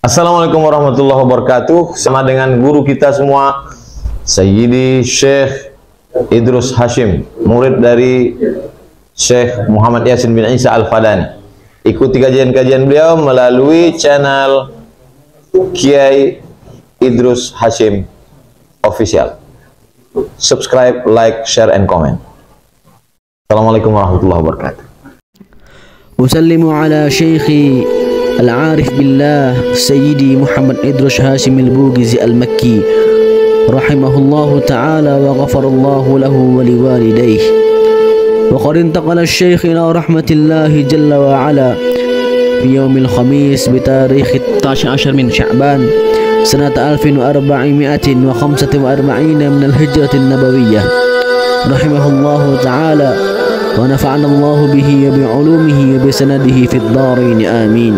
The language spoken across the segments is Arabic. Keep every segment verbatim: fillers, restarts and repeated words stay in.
Assalamualaikum warahmatullahi wabarakatuh. Sama dengan guru kita semua, Sayyidi Syekh Idrus Hashim, murid dari Syekh Muhammad Yasin bin Isa Al-Fadani. Ikuti kajian-kajian beliau melalui channel Kiai Idrus Hashim Official. Subscribe, like, share, and comment. Assalamualaikum warahmatullahi wabarakatuh. Usallimu ala syekhi العارف بالله سيدي محمد إدريس هاشم البوغزي المكي رحمه الله تعالى وغفر الله له ولوالديه. وقد انتقل الشيخ إلى رحمة الله جل وعلا في يوم الخميس بتاريخ الثالث عشر من شعبان سنة ألف وأربعمائة وخمسة وأربعين من الهجرة النبوية رحمه الله تعالى ونفعنا الله به وبعلومه وبسنده في الدارين آمين.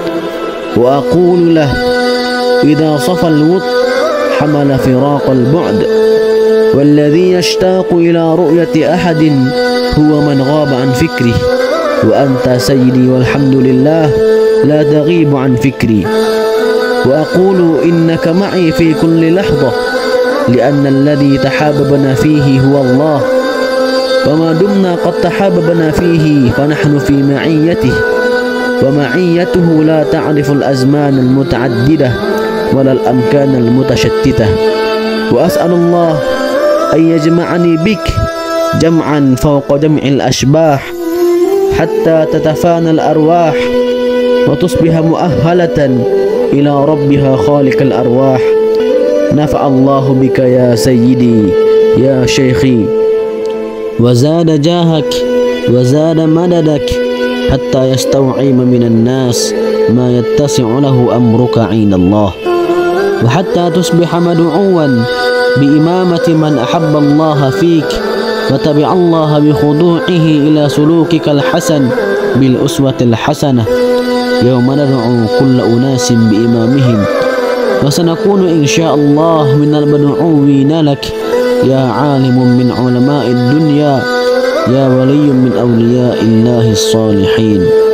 وأقول له إذا صفى الود حمل فراق البعد، والذي يشتاق إلى رؤية أحد هو من غاب عن فكره، وأنت سيدي والحمد لله لا تغيب عن فكري. وأقول إنك معي في كل لحظة، لأن الذي تحاببنا فيه هو الله، وما دمنا قد تحاببنا فيه فنحن في معيته، ومعيته لا تعرف الأزمان المتعددة ولا الأمكان المتشتتة. وأسأل الله أن يجمعني بك جمعا فوق جمع الأشباح حتى تتفانى الأرواح وتصبح مؤهلة إلى ربها خالق الأرواح. نفع الله بك يا سيدي يا شيخي، وزاد جاهك وزاد مددك حتى يستوعب من الناس ما يتسع له أمرك عند الله، وحتى تصبح مدعوا بإمامة من أحب الله فيك وتبع الله بخضوعه إلى سلوكك الحسن بالأسوة الحسنة يوم ندعو كل أناس بإمامهم، وسنكون إن شاء الله من المدعوين لك يا عالم من علماء الدنيا، يا ولي من أولياء الله الصالحين.